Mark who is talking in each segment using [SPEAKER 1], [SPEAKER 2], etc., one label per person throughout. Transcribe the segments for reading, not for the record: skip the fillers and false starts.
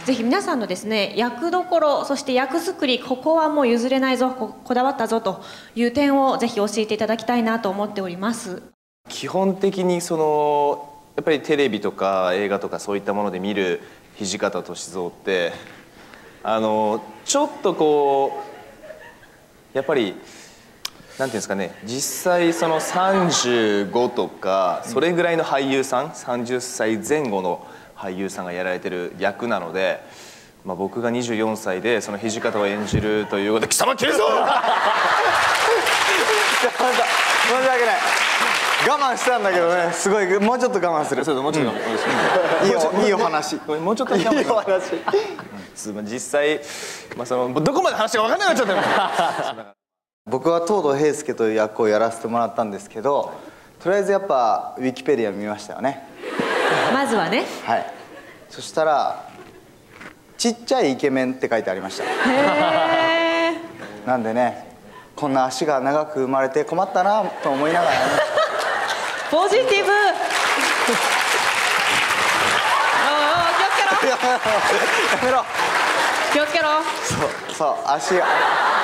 [SPEAKER 1] ぜひ皆さんのですね、役どころ、そして役作り、ここはもう譲れないぞ、こだわったぞという点をぜひ教えていただきたいなと思っております。
[SPEAKER 2] 基本的にやっぱりテレビとか映画とかそういったもので見る土方歳三ってちょっとやっぱりなんていうんですかね、実際35とかそれぐらいの俳優さん、30歳前後の俳優さんがやられてる役なので、僕が24歳でその土方を演じるということで、貴様切るぞ申し
[SPEAKER 3] 訳ない、我慢したんだけどね、すごい、もうちょっと我慢する。
[SPEAKER 2] そうもうちょっと
[SPEAKER 3] いいお話、
[SPEAKER 2] もうちょっといいお話実際どこまで話が分かんなくなっちゃったよ
[SPEAKER 3] 僕は東堂平介という役をやらせてもらったんですけど、とりあえずやっぱウィキペディア見ましたよね。
[SPEAKER 1] まずはね。
[SPEAKER 3] はい。そしたらちっちゃいイケメンって書いてありました。
[SPEAKER 1] へえ。
[SPEAKER 3] なんでね、こんな足が長く生まれて困ったなと思いながらね。
[SPEAKER 1] ポジティブ。気をつけろ。
[SPEAKER 3] やめろ。
[SPEAKER 1] 気をつけろ。
[SPEAKER 3] そう足が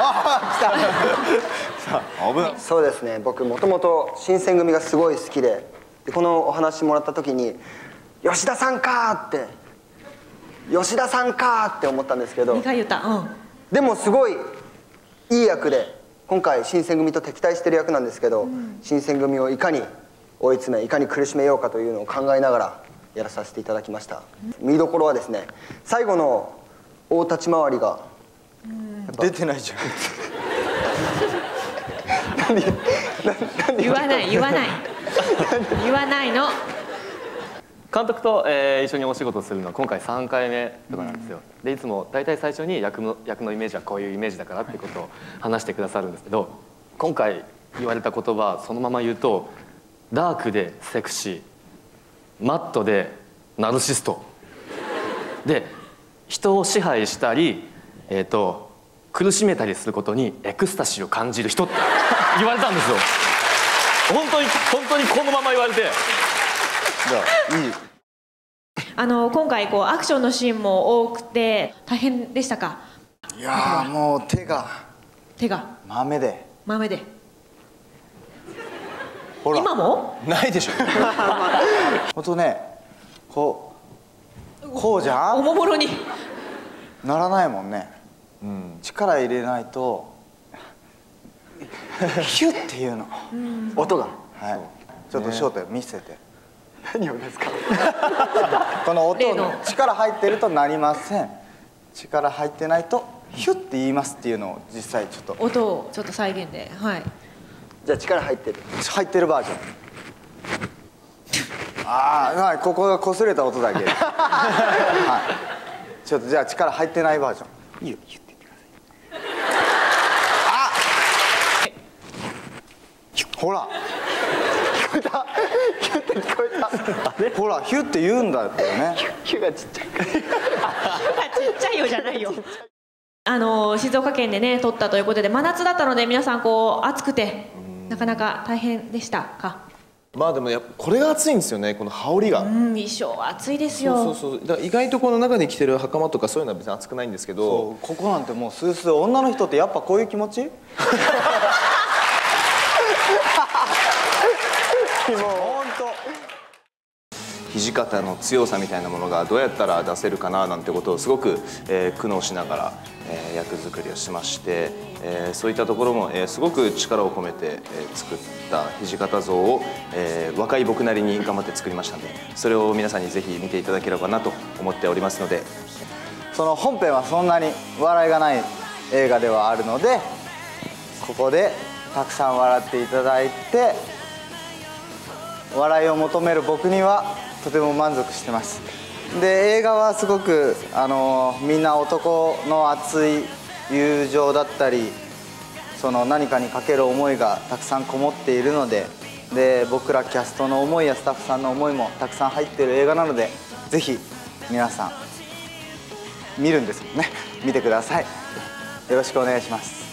[SPEAKER 3] そうですね、僕もともと新選組がすごい好きで、このお話もらった時に吉田さんかーって吉田さんかーって思ったんですけど、
[SPEAKER 1] 2回言った。
[SPEAKER 3] でもすごいいい役で、今回新選組と敵対してる役なんですけど、新選組をいかに追い詰めいかに苦しめようかというのを考えながらやらさせていただきました。見どころはですね、最後の大立ち回りが出てないじゃん
[SPEAKER 1] 言わない言わないの。
[SPEAKER 4] 監督と、一緒にお仕事するのは今回3回目とかなんですよ。でいつも大体最初に役のイメージはこういうイメージだからっていうことを話してくださるんですけど、今回言われた言葉そのまま言うと、ダークでセクシー、マットでナルシストで、人を支配したり苦しめたりすることにエクスタシーを感じる人って言われたんですよ。本当にこのまま言われて。
[SPEAKER 1] 今回アクションのシーンも多くて大変でしたか？
[SPEAKER 3] いやもう手が豆でほら
[SPEAKER 1] 今も
[SPEAKER 2] ないでしょ
[SPEAKER 3] ほんとね、こうじゃん、
[SPEAKER 1] おもむろに
[SPEAKER 3] ならないもんね。力入れないとヒュッていうの音が、はい、ちょっと焦点見せて。何をですかこの音力入ってるとなりません。力入ってないとヒュッて言いますっていうのを実際ちょっと
[SPEAKER 1] 音をちょっと再現で、はい。
[SPEAKER 3] じゃあ力入ってるバージョンああ、ここが擦れた音だけはい、ちょっとじゃあ力入ってないバージョン。いいよ、ヒュッて言ってください。あほら聞こえた、ヒュッて聞こえたほらヒュッて言うんだよね。ヒュがちっちゃいからヒュがち
[SPEAKER 1] っちゃいよじゃないよ静岡県でね撮ったということで、真夏だったので皆さん暑くてなかなか大変でしたか？
[SPEAKER 2] でもこれが暑いんですよね、この羽織が。
[SPEAKER 1] 衣装は暑いですよ。
[SPEAKER 2] そうだから意外とこの中に着てる袴とかそういうのは別に暑くないんですけど、
[SPEAKER 3] ここなんてもうスースー、女の人ってやっぱこういう気持ちもう本当
[SPEAKER 2] 土方の強さみたいなものがどうやったら出せるかななんてことをすごく苦悩しながら役作りをしまして、そういったところもすごく力を込めて作った土方像を若い僕なりに頑張って作りましたので、それを皆さんにぜひ見ていただければなと思っておりますので。
[SPEAKER 3] その本編はそんなに笑いがない映画ではあるので、ここでたくさん笑っていただいて、笑いを求める僕にはとても満足してます。で映画はすごくみんな男の熱い友情だったり、その何かにかける思いがたくさんこもっているので、僕らキャストの思いやスタッフさんの思いもたくさん入っている映画なので、ぜひ皆さん見るんですもんね、見てください。よろしくお願いします。